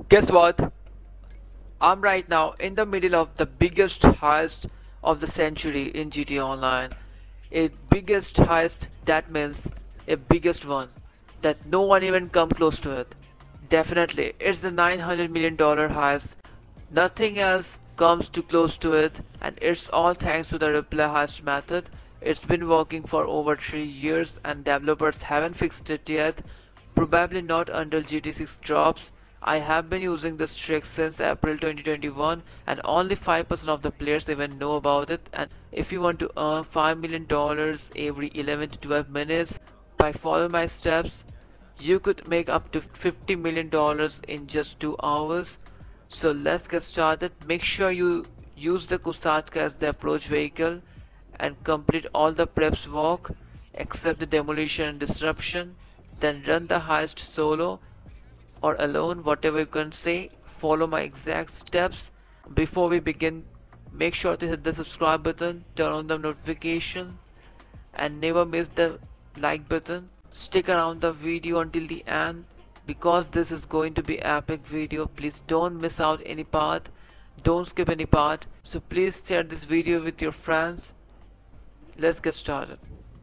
Guess what? I'm right now in the middle of the biggest heist of the century in GTA Online. A biggest heist, that means a biggest one that no one even come close to it. Definitely, it's the $900 million heist. Nothing else comes too close to it, and it's all thanks to the replay heist method. It's been working for over 3 years and developers haven't fixed it yet. Probably not until GT6 drops. I have been using this trick since April 2021 and only 5% of the players even know about it. And if you want to earn $5 million every 11 to 12 minutes by following my steps, you could make up to $50 million in just 2 hours. So let's get started. Make sure you use the Kusatka as the approach vehicle and complete all the preps walk except the demolition and disruption. Then run the heist solo or alone, whatever you can say. Follow my exact steps. Before we begin, make sure to hit the subscribe button, turn on the notification, and never miss the like button. Stick around the video until the end because this is going to be epic video. Please don't miss out any part. Don't skip any part. So please share this video with your friends. Let's get started.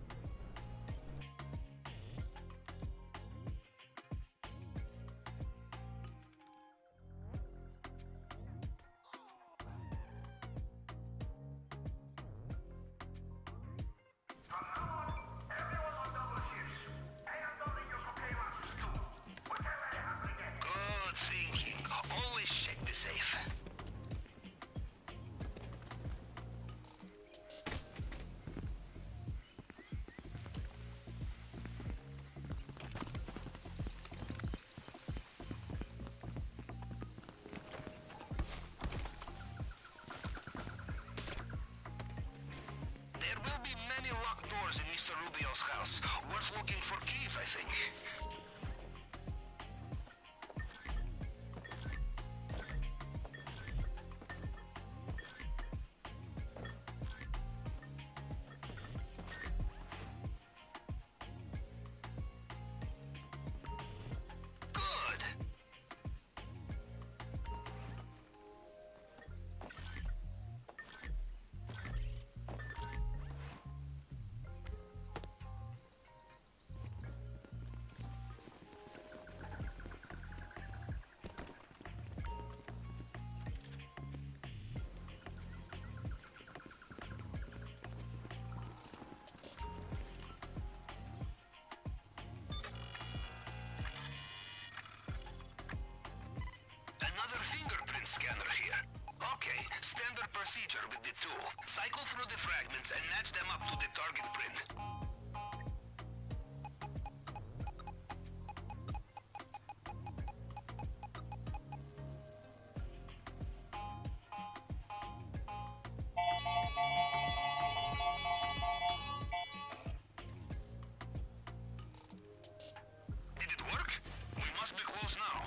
Good thinking. Always check the safe. There will be many locked doors in Mr. Rubio's house. Worth looking for keys, I think. Good. Another fingerprint scanner here. Okay, standard procedure with the tool. Cycle through the fragments and match them up to the target print. Did it work? We must be close now.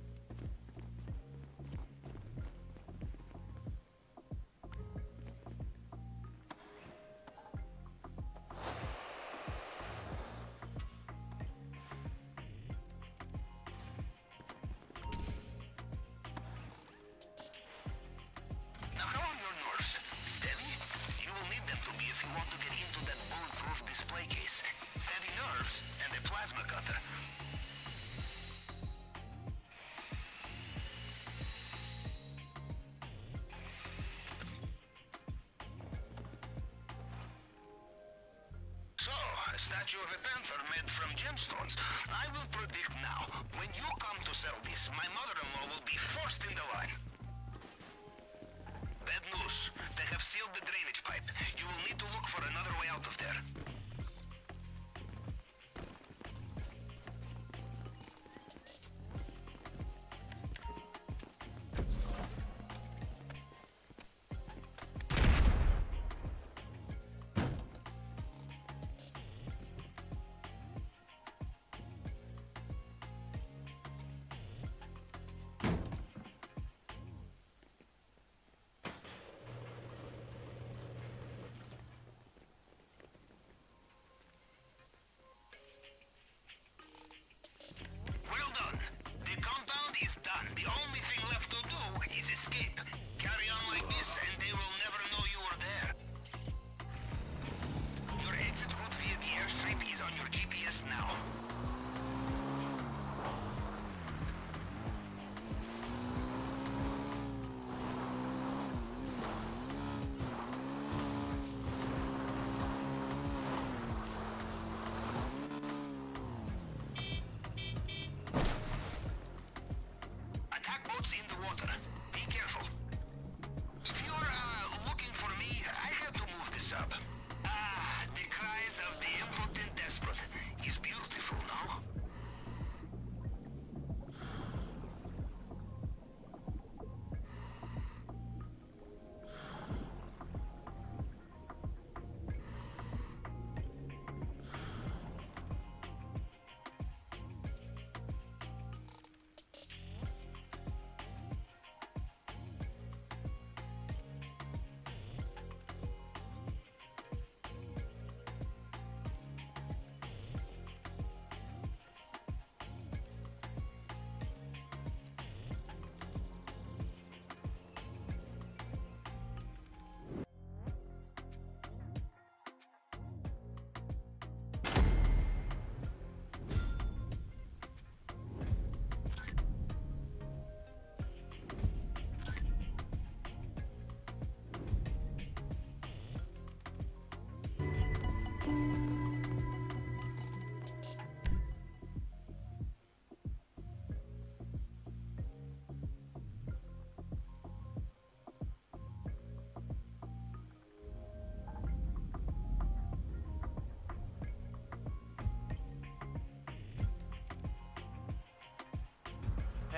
Now how are your nerves? Steady? You will need them to be if you want to get into that bulletproof display case. Steady nerves and a plasma cutter. So, a statue of a panther made from gemstones. I will predict now, when you come to sell this, my mother-in-law will be first in the line. Bad news. They have sealed the drainage pipe. You will need to look for another way out of there.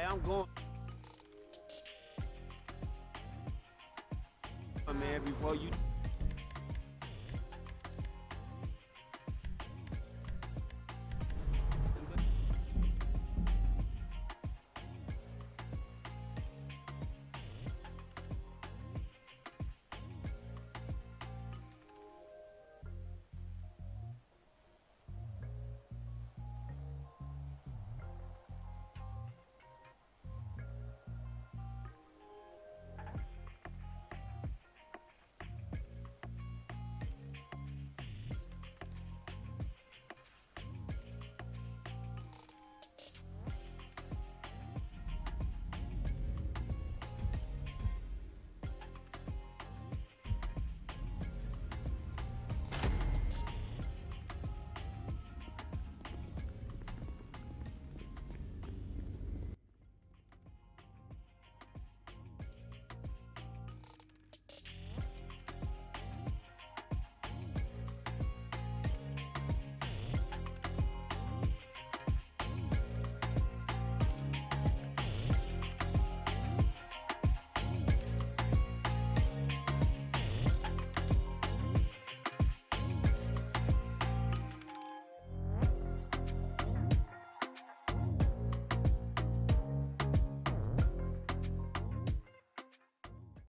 I'm going. Man, before you